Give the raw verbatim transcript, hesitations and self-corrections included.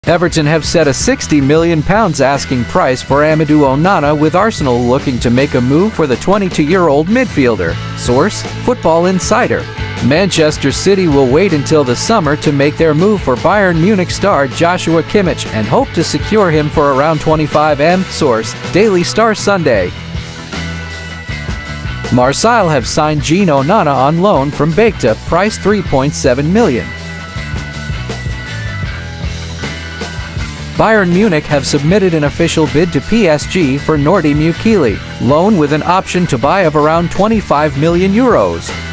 Everton have set a sixty million pounds asking price for Amadou Onana, with Arsenal looking to make a move for the twenty-two-year-old midfielder. Source: Football Insider. Manchester City will wait until the summer to make their move for Bayern Munich star Joshua Kimmich and hope to secure him for around twenty-five million. Source: Daily Star Sunday. Marseille have signed Jean Onana on loan from Besiktas, price three point seven million. Bayern Munich have submitted an official bid to P S G for Nordi Mukele, loan with an option to buy of around twenty-five million euros.